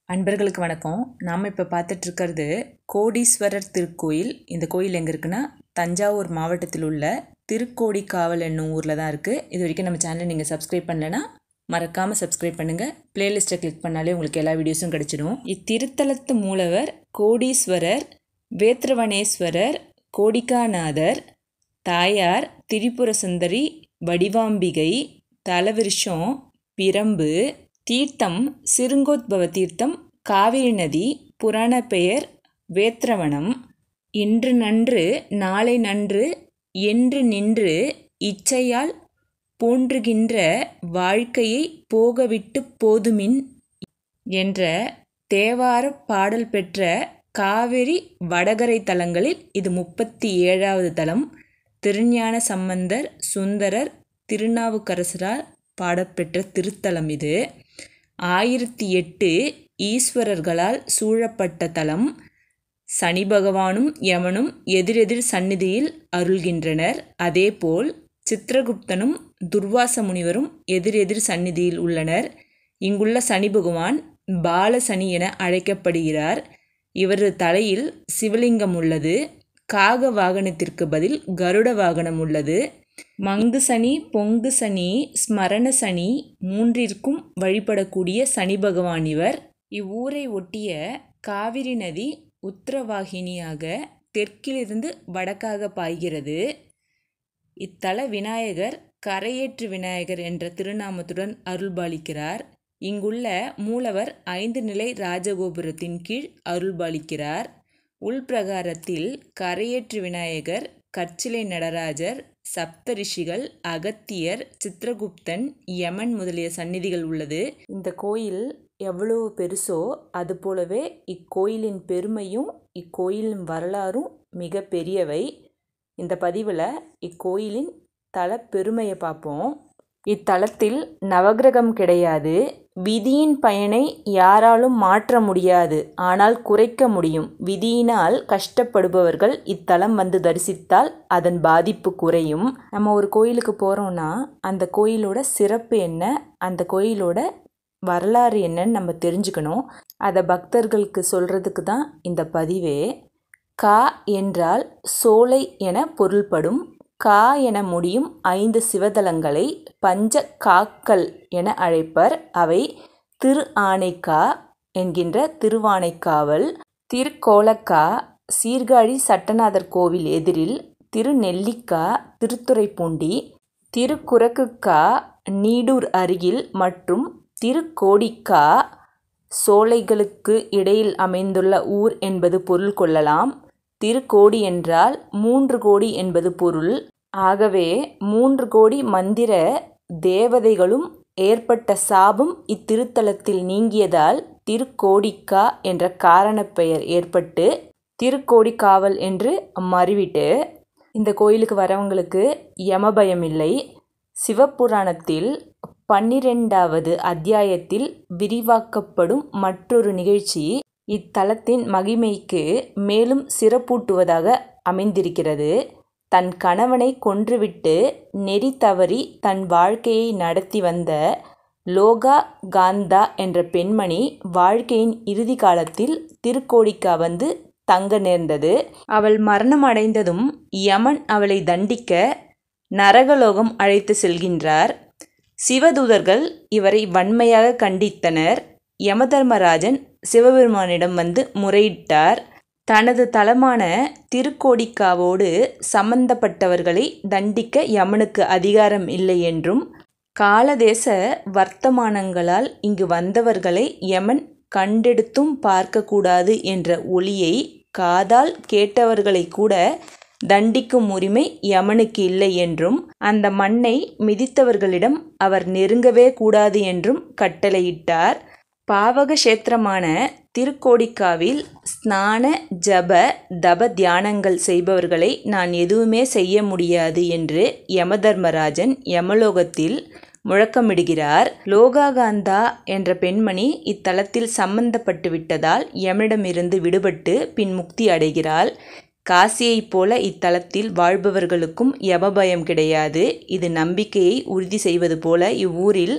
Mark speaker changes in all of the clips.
Speaker 1: அன்பர்களுக்கு வணக்கம். நாம் இப்போ பார்த்துட்ருக்கிறது கோடீஸ்வரர் திருக்கோயில். இந்த கோயில் எங்கே இருக்குன்னா தஞ்சாவூர் மாவட்டத்தில் உள்ள திருக்கோடிக்காவல் என்னும் ஊரில் தான் இருக்குது. இது வரைக்கும் நம்ம சேனலை நீங்கள் சப்ஸ்கிரைப் பண்ணலைன்னா மறக்காமல் சப்ஸ்கிரைப் பண்ணுங்கள். பிளேலிஸ்ட்டை கிளிக் பண்ணாலே உங்களுக்கு எல்லா வீடியோஸும் கிடச்சிடும். இத்திருத்தலத்து மூலவர் கோடீஸ்வரர், வேத்ரவனேஸ்வரர், கோடிக்காநாதர், தாயார் திரிபுர சுந்தரி வடிவாம்பிகை, தலவிருஷம் பிரம்பு, தீர்த்தம் சிருங்கோத்பவ தீர்த்தம், காவிரி நதி, புராண பெயர் வேத்ரவனம். இன்று நன்று நாளை நன்று என்று நின்று இச்சையால் போன்றுகின்ற வாழ்க்கையை போகவிட்டு போதுமின் என்ற தேவார பாடல் பெற்ற காவிரி வடகரை தலங்களில் இது 37வது தலம். திருஞான சம்பந்தர், சுந்தரர், திருநாவுக்கரசரால் பாடப்பெற்ற திருத்தலம் இது. 1008 ஈஸ்வரர்களால் சூழப்பட்ட தலம். சனி பகவானும் யமனும் எதிரெதிர் சந்நிதியில் அருள்கின்றனர். அதேபோல் சித்திரகுப்தனும் துர்வாச முனிவரும் எதிரெதிர் சந்நிதியில் உள்ளனர். இங்குள்ள சனி பகவான் பாலசனி என அழைக்கப்படுகிறார். இவரது தலையில் சிவலிங்கம் உள்ளது. காக வாகனத்திற்கு பதில் கருட வாகனம் உள்ளது. மங்கு சனி, பொங்கு சனி, ஸ்மரண சனி மூன்றிற்கும் வழிபடக்கூடிய சனி பகவான் இவர். இவ்வூரை ஒட்டிய காவிரி நதி உத்தரவாகினியாக தெற்கிலிருந்து வடக்காக பாய்கிறது. இத்தல விநாயகர் கரையேற்று விநாயகர் என்ற திருநாமத்துடன் அருள்பாலிக்கிறார். இங்குள்ள மூலவர் 5 நிலை ராஜகோபுரத்தின் கீழ் அருள்பாலிக்கிறார். உள்பிரகாரத்தில் கரையேற்று விநாயகர், கற்சிலை நடராஜர், சப்தரிஷிகள், அகத்தியர், சித்திரகுப்தன், யமன் முதலிய சந்நிதிகள் உள்ளது. இந்த கோயில் எவ்வளவு பெருசோ அது போலவே இக்கோயிலின் பெருமையும் இக்கோயிலின் வரலாறும் மிக பெரியவை. இந்த பதிவில் இக்கோயிலின் தல பெருமையை பார்ப்போம். இத்தலத்தில் நவகிரகம் கிடையாது. விதியின் பயனை யாராலும் மாற்ற முடியாது, ஆனால் குறைக்க முடியும். விதியினால் கஷ்டப்படுபவர்கள் இத்தலம் வந்து தரிசித்தால் அதன் பாதிப்பு குறையும். நம்ம ஒரு கோயிலுக்கு போகிறோன்னா அந்த கோயிலோட சிறப்பு என்ன, அந்த கோயிலோட வரலாறு என்னன்னு நம்ம தெரிஞ்சுக்கணும். அதை பக்தர்களுக்கு சொல்கிறதுக்கு தான் இந்த பதிவே. கா என்றால் சோலை என பொருள்படும். கா என முடியும் 5 சிவதலங்களை பஞ்ச காக்கள் என அழைப்பர். அவை திரு ஆனைக்கா என்கின்ற திருவானைக்காவல், திருக்கோலக்கா சீர்காழி சட்டநாதர் கோவில் எதிரில், திருநெல்லிக்கா திருத்துறைப்பூண்டி, திருக்குரக்குக்கா நீடூர் அருகில் மற்றும் திருக்கோடிக்கா சோலைகளுக்கு இடையில் அமைந்துள்ள ஊர் என்பது பொருள் கொள்ளலாம். திருக்கோடி என்றால் 3 கோடி என்பது பொருள். ஆகவே 3 கோடி மந்திர தேவதைகளும் ஏற்பட்ட சாபம் இத்திருத்தலத்தில் நீங்கியதால் திருக்கோடிக்கா என்ற காரணப் பெயர் ஏற்பட்டு திருக்கோடிக்காவல் என்று மறிவிட்டு. இந்த கோயிலுக்கு வரவங்களுக்கு யமபயம் இல்லை. சிவபுராணத்தில் 12வது அத்தியாயத்தில் விரிவாக்கப்படும் மற்றொரு நிகழ்ச்சி இத்தலத்தின் மகிமைக்கு மேலும் சிறப்பூட்டுவதாக அமைந்திருக்கிறது. தன் கணவனை கொன்றுவிட்டு நெறி தவறி தன் வாழ்க்கையை நடத்தி வந்த லோகா காந்தா என்ற பெண்மணி வாழ்க்கையின் இறுதி காலத்தில் திருக்கோடிக்கா வந்து தங்க நேர்ந்தது. அவள் மரணம் அடைந்ததும் யமன் அவளை தண்டிக்க நரகலோகம் அழைத்து செல்கின்றார். சிவதூதர்கள் இவரை வன்மையாக கண்டித்தனர். யமதர்மராஜன் சிவபெருமானிடம் வந்து முறையிட்டார். தனது தலமான திருக்கோடிக்காவோடு சம்பந்தப்பட்டவர்களை தண்டிக்க யமனுக்கு அதிகாரம் இல்லை என்றும், காலதேச வர்த்தமானங்களால் இங்கு வந்தவர்களை யமன் கண்டெடுத்தும் பார்க்கக்கூடாது என்ற ஒலியை காதால் கேட்டவர்களை கூட தண்டிக்கும் உரிமை யமனுக்கு இல்லை என்றும், அந்த மண்ணை மிதித்தவர்களிடம் அவர் நெருங்கவே கூடாது என்றும் கட்டளையிட்டார். பாவக கஷேத்திரமான திருக்கோடிக்காவில் ஸ்நான ஜப தப தியானங்கள் செய்பவர்களை நான் எதுவுமே செய்ய முடியாது என்று யமதர்மராஜன் யமலோகத்தில் முழக்கமிடுகிறார். லோகாகாந்தா என்ற பெண்மணி இத்தலத்தில் சம்பந்தப்பட்டு விட்டதால் யமனிடமிருந்து விடுபட்டு பின் முக்தி அடைகிறாள். காசியைப் போல இத்தலத்தில் வாழ்பவர்களுக்கும் யமபயம் கிடையாது. இது நம்பிக்கையை உறுதி செய்வது போல இவ்வூரில்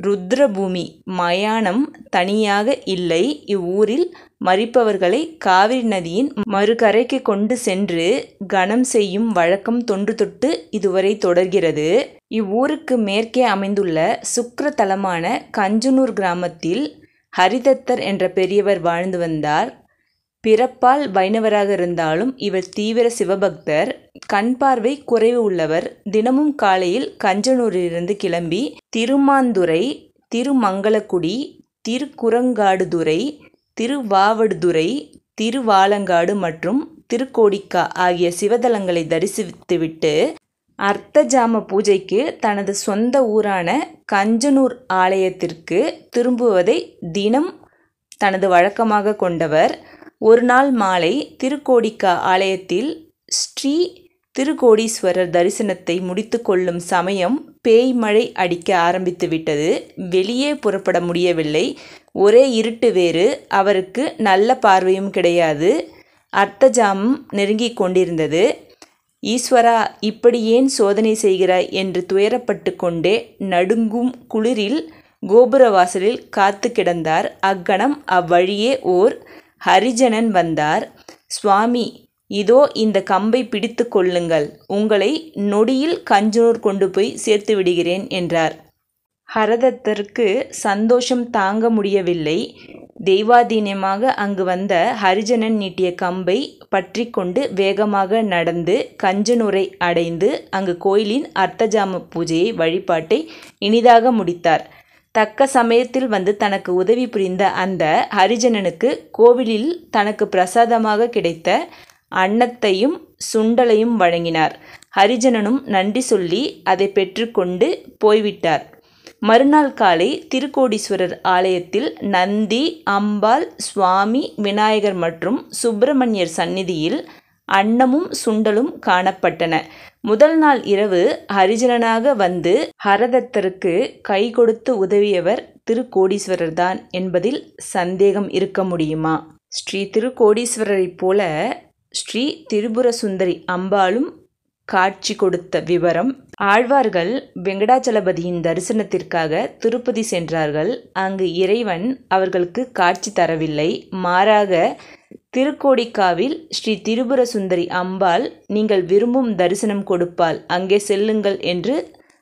Speaker 1: ருத்ரபூமி, மயானம் தனியாக இல்லை. இவ்வூரில் மரிப்பவர்களை காவிரி நதியின் மறுகரைக்கு கொண்டு சென்று கனம் செய்யும் வழக்கம் தொன்று தொட்டு இதுவரை தொடர்கிறது. இவ்வூருக்கு மேற்கே அமைந்துள்ள சுக்கிர தலமான கஞ்சனூர் கிராமத்தில் ஹரிதத்தர் என்ற பெரியவர் வாழ்ந்து வந்தார். பிறப்பால் வைணவராக இருந்தாலும் இவர் தீவிர சிவபக்தர். கண் பார்வை குறைவு உள்ளவர். தினமும் காலையில் கஞ்சனூரிலிருந்து கிளம்பி திருமாந்துறை, திருமங்கலக்குடி, திருக்குரங்காடுதுறை, திருவாவடுதுறை, திருவாலங்காடு மற்றும் திருக்கோடிக்கா ஆகிய சிவதலங்களை தரிசித்துவிட்டு அர்த்தஜாம பூஜைக்கு தனது சொந்த ஊரான கஞ்சனூர் ஆலயத்திற்கு திரும்புவதை தினம் தனது வழக்கமாக கொண்டவர். ஒரு நாள் மாலை திருக்கோடிக்கா ஆலயத்தில் ஸ்ரீ திருக்கோடீஸ்வரர் தரிசனத்தை முடித்து கொள்ளும் சமயம் பேய் மழை அடிக்க ஆரம்பித்து விட்டது. வெளியே புறப்பட முடியவில்லை. ஒரே இருட்டு வேறு. அவருக்கு நல்ல பார்வையும் கிடையாது. அர்த்தஜாமம் நெருங்கி கொண்டிருந்தது. ஈஸ்வரா, இப்படி ஏன் சோதனை செய்கிறாய் என்று துயரப்பட்டு கொண்டே நடுங்கும் குளிரில் கோபுர வாசலில் காத்து கிடந்தார். அக்கணம் அவ்வழியே ஓர் ஹரிஜனன் வந்தார். சுவாமி, இதோ இந்த கம்பை பிடித்து கொள்ளுங்கள், உங்களை நொடியில் கஞ்சனூர் கொண்டு போய் சேர்த்து விடுகிறேன் என்றார். ஹரதத்தருக்கு சந்தோஷம் தாங்க முடியவில்லை. தெய்வாதீனமாக அங்கு வந்த ஹரிஜனன் நீட்டிய கம்பை பற்றி கொண்டு வேகமாக நடந்து கஞ்சனூரை அடைந்து அங்கு கோயிலின் அர்த்தஜாம பூஜையை வழிபாட்டை இனிதாக முடித்தார். தக்க சமயத்தில் வந்து தனக்கு உதவி புரிந்த அந்த ஹரிஜனனுக்கு கோவிலில் தனக்கு பிரசாதமாக கிடைத்த அன்னத்தையும் சுண்டலையும் வழங்கினார். ஹரிஜனனும் நன்றி சொல்லி அதை பெற்றுக்கொண்டு போய்விட்டார். மறுநாள் காலை திருக்கோடீஸ்வரர் ஆலயத்தில் நந்தி, அம்பாள், சுவாமி, விநாயகர் மற்றும் சுப்பிரமணியர் சந்நிதியில் அன்னமும் சுண்டலும் காணப்பட்டன. முதல் நாள் இரவு ஹரிஜனனாக வந்து ஹரதத்தருக்கு கை கொடுத்து உதவியவர் திருக்கோடீஸ்வரர் தான் என்பதில் சந்தேகம் இருக்க முடியுமா? ஸ்ரீ திருக்கோடீஸ்வரரைப் போல ஸ்ரீ திரிபுர சுந்தரி அம்பாளும் காட்சி கொடுத்த விவரம். ஆழ்வார்கள் வெங்கடாச்சலபதியின் தரிசனத்திற்காக திருப்பதி சென்றார்கள். அங்கு இறைவன் அவர்களுக்கு காட்சி தரவில்லை. மாறாக திருக்கோடிக்காவில் ஸ்ரீ திரிபுர சுந்தரி அம்பாள் நீங்கள் விரும்பும் தரிசனம் கொடுப்பாள், அங்கே செல்லுங்கள் என்று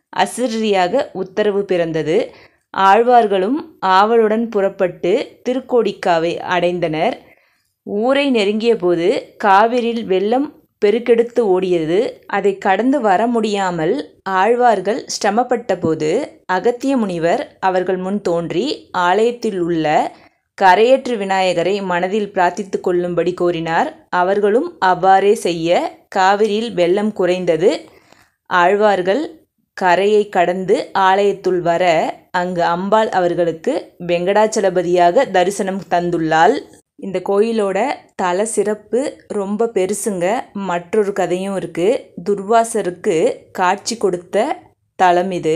Speaker 1: அசிரியாக உத்தரவு பிறந்தது. ஆழ்வார்களும் ஆவலுடன் புறப்பட்டு திருக்கோடிக்காவை அடைந்தனர். ஊரை நெருங்கிய போது காவிரியில் வெள்ளம் பெருக்கெடுத்து ஓடியது. அதை கடந்து வர முடியாமல் ஆழ்வார்கள் சிரமப்பட்ட போது அகத்திய முனிவர் அவர்கள் முன் தோன்றி ஆலயத்தில் உள்ள கரையேற்று விநாயகரை மனதில் பிரார்த்தித்து கொள்ளும்படி கோரினார். அவர்களும் அவ்வாறே செய்ய காவிரியில் வெள்ளம் குறைந்தது. ஆழ்வார்கள் கரையை கடந்து ஆலயத்துள் வர அங்கு அம்பாள் அவர்களுக்கு வெங்கடாச்சலபதியாக தரிசனம் தந்துள்ளாள். இந்த கோயிலோட தல சிறப்பு ரொம்ப பெருசுங்க. மற்றொரு கதையும் இருக்குது. துர்வாசருக்கு காட்சி கொடுத்த தலம் இது.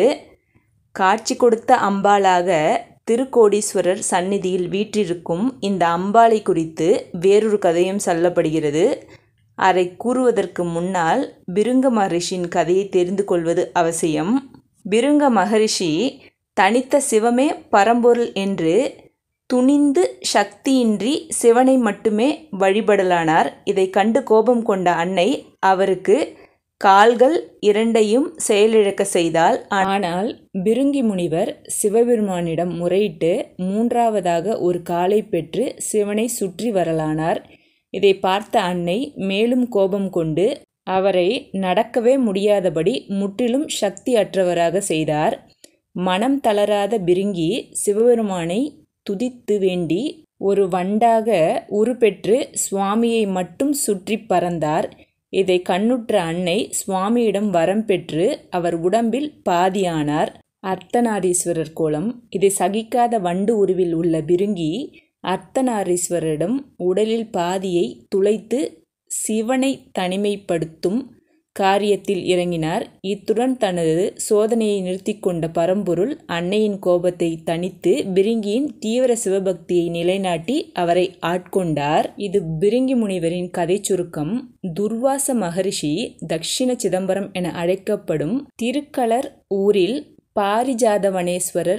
Speaker 1: காட்சி கொடுத்த அம்பாளாக திருக்கோடீஸ்வரர் சந்நிதியில் வீற்றிருக்கும் இந்த அம்பாளை குறித்து வேறொரு கதையும் சொல்லப்படுகிறது. அதை கூறுவதற்கு முன்னால் பிருங்க மகரிஷியின் கதையை தெரிந்து கொள்வது அவசியம். பிருங்க மகரிஷி தனித்த சிவமே பரம்பொருள் என்று துணிந்து சக்தியின்றி சிவனை மட்டுமே வழிபடலானார். இதை கண்டு கோபம் கொண்ட அன்னை அவருக்கு கால்கள் இரண்டையும் செயலிழக்க செய்தாள். ஆனால் பிருங்கி முனிவர் சிவபெருமானிடம் முறையிட்டு மூன்றாவதாக ஒரு காலை பெற்று சிவனை சுற்றி வரலானார். இதை பார்த்த அன்னை மேலும் கோபம் கொண்டு அவரை நடக்கவே முடியாதபடி முற்றிலும் சக்தி அற்றவராக செய்தார். மனம் தளராத பிருங்கி சிவபெருமானை துதித்து வேண்டி ஒரு வண்டாக உருப்பெற்று சுவாமியை மட்டும் சுற்றி பறந்தார். இதை கண்ணுற்ற அன்னை சுவாமியிடம் வரம் பெற்று அவர் உடம்பில் பாதியானார். அர்த்தநாரீஸ்வரர் கோலம். இதை சகிக்காத வண்டு உருவில் உள்ள பிருங்கி அர்த்தநாரீஸ்வரரிடம் உடலில் பாதியை துளைத்து சிவனை தனிமைப்படுத்தும் காரியத்தில் இறங்கினார். இத்துடன் தனது சோதனையை நிறுத்தி கொண்ட பரம்பொருள் அன்னையின் கோபத்தை தணித்து பிருங்கியின் தீவிர சிவபக்தியை நிலைநாட்டி அவரை ஆட்கொண்டார். இது பிருங்கி முனிவரின் கதை சுருக்கம். துர்வாச மகரிஷி தக்ஷிண சிதம்பரம் என அழைக்கப்படும் திருக்களர் ஊரில் பாரிஜாதவனேஸ்வரர்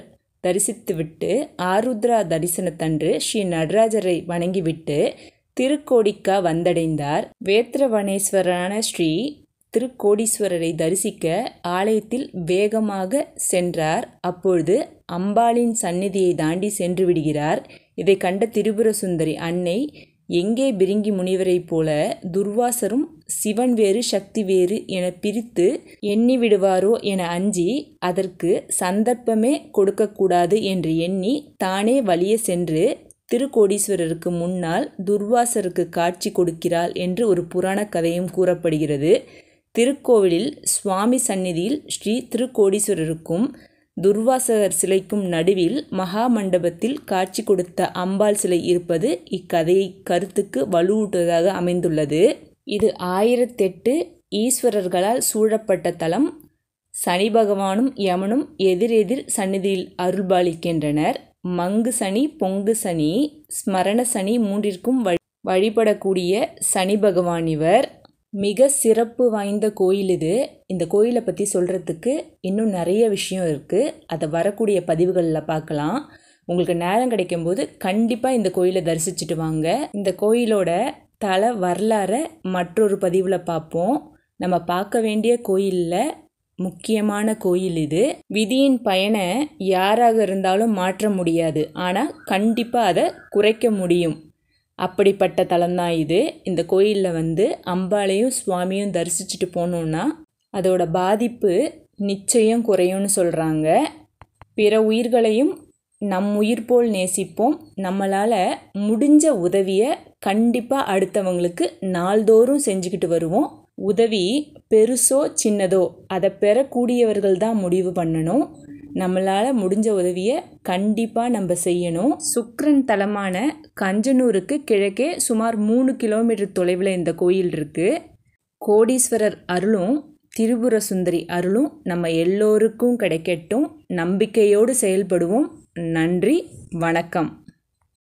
Speaker 1: தரிசித்துவிட்டு ஆருத்ரா தரிசனத்தன்று ஸ்ரீ நடராஜரை வணங்கிவிட்டு திருக்கோடிக்கா வந்தடைந்தார். வேத்திரவனேஸ்வரரான ஸ்ரீ திருக்கோடீஸ்வரரை தரிசிக்க ஆலயத்தில் வேகமாக சென்றார். அப்பொழுது அம்பாளின் சந்நிதியை தாண்டி சென்று விடுகிறார். இதை கண்ட திரிபுர சுந்தரி அன்னை, எங்கே பிரிங்கி முனிவரைப் போல துர்வாசரும் சிவன் வேறு சக்தி வேறு என பிரித்து எண்ணி விடுவாரோ என அஞ்சி அதற்கு சந்தர்ப்பமே கொடுக்கக்கூடாது என்று எண்ணி தானே வலிய சென்று திருக்கோடீஸ்வரருக்கு முன்னால் துர்வாசருக்கு காட்சி கொடுக்கிறாள் என்று ஒரு புராண கதையும் கூறப்படுகிறது. திருக்கோவிலில் சுவாமி சந்நிதியில் ஸ்ரீ திருக்கோடீஸ்வரருக்கும் துர்வாசகர் சிலைக்கும் நடுவில் மகா மண்டபத்தில் காட்சி கொடுத்த அம்பாள் சிலை இருப்பது இக்கதையை கருத்துக்கு வலுவூட்டுவதாக அமைந்துள்ளது. இது 1008 ஈஸ்வரர்களால் சூழப்பட்ட தலம். சனி பகவானும் யமனும் எதிரெதிர் சந்நிதியில் அருள்பாலிக்கின்றனர். மங்கு சனி, பொங்கு சனி, ஸ்மரண சனி மூன்றிற்கும் வழிபடக்கூடிய சனி பகவான் இவர். மிக சிறப்பு வாய்ந்த கோயில் இது. இந்த கோயிலை பற்றி சொல்கிறதுக்கு இன்னும் நிறைய விஷயம் இருக்குது. அதை வரக்கூடிய பதிவுகளில் பார்க்கலாம். உங்களுக்கு நேரம் கிடைக்கும்போது கண்டிப்பாக இந்த கோயிலை தரிசிச்சுட்டு வாங்க. இந்த கோயிலோட தல வரலாறை மற்றொரு பதிவில் பார்ப்போம். நம்ம பார்க்க வேண்டிய கோயிலில் முக்கியமான கோயில் இது. விதியின் பயனை யாராக இருந்தாலும் மாற்ற முடியாது, ஆனால் கண்டிப்பாக அதை குறைக்க முடியும். அப்படிப்பட்ட தலம்தான் இது. இந்த கோயிலில் அம்பாளையும் சுவாமியும் தரிசிச்சுட்டு போனோன்னா அதோட பாதிப்பு நிச்சயம் குறையும்னு சொல்கிறாங்க. பிற உயிர்களையும் நம் உயிர் போல் நேசிப்போம். நம்மளால் முடிஞ்ச உதவியை கண்டிப்பாக அடுத்தவங்களுக்கு நாள்தோறும் செஞ்சுக்கிட்டு வருவோம். உதவி பெருசோ சின்னதோ அதை பெறக்கூடியவர்கள் தான் முடிவு பண்ணணும். நம்மளால் முடிஞ்ச உதவியை கண்டிப்பாக நம்ம செய்யணும். சுக்கிரன் தலமான கஞ்சனூருக்கு கிழக்கே சுமார் 3 கிலோமீட்டர் தொலைவில் இந்த கோயில் இருக்குது. கோடீஸ்வரர் அருளும் திரிபுர சுந்தரி அருளும் நம்ம எல்லோருக்கும் கிடைக்கட்டும். நம்பிக்கையோடு செயல்படுவோம். நன்றி, வணக்கம்.